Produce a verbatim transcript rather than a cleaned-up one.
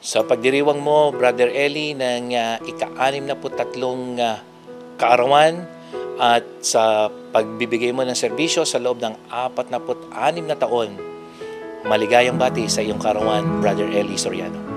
Sa pagdiriwang mo, Brother Eli, ng uh, ika-anim na po tatlong uh, kaarawan at sa pagbibigay mo ng serbisyo sa loob ng apat na po anim na taon, maligayang bati sa iyong kaarawan, Brother Eli Soriano.